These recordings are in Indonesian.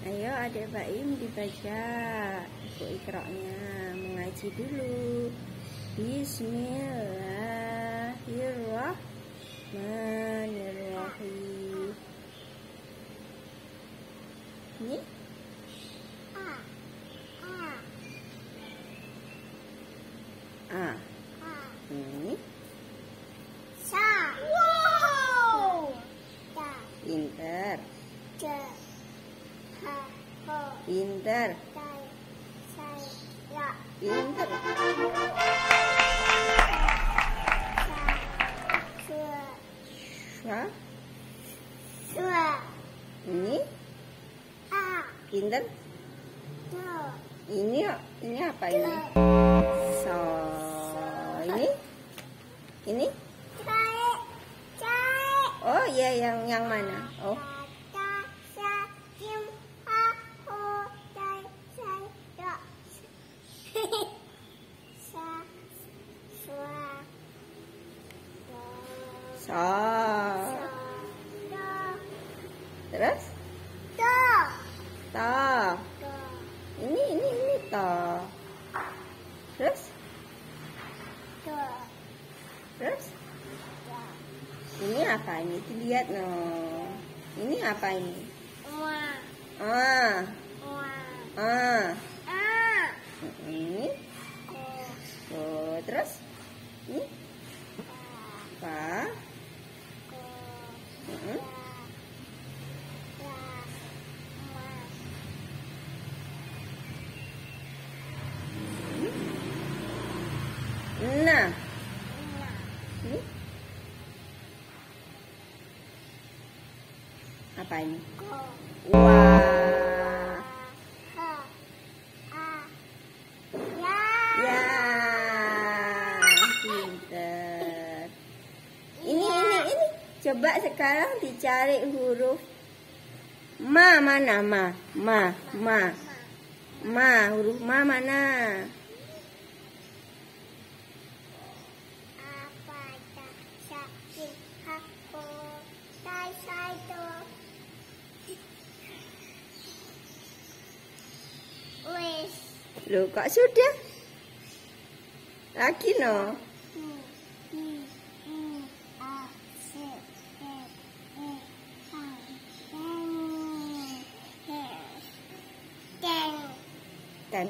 Ayo adik Baim dibaca buku Iqra'nya, mengaji dulu. Bismillahirrahmanirrahim. Ini A. Ini pinter. Pinter. Pinter. Ini pinter. Ini apa ini? So. Ini? Oh iya, yang mana? Oh. So. Terus? To. Ini to. Terus? Terus? Ini apa ini? Lihat no. Ini apa ini? Ini. Oh, terus? Ini? Apa? Nah. Ini? Apa ini? Wah. Ya. Pinter. Ini. Coba sekarang dicari huruf ma mana? Ma. Huruf ma mana? Loh, kok sudah? Lagi no. Dan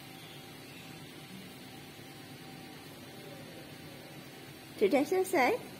sudah selesai?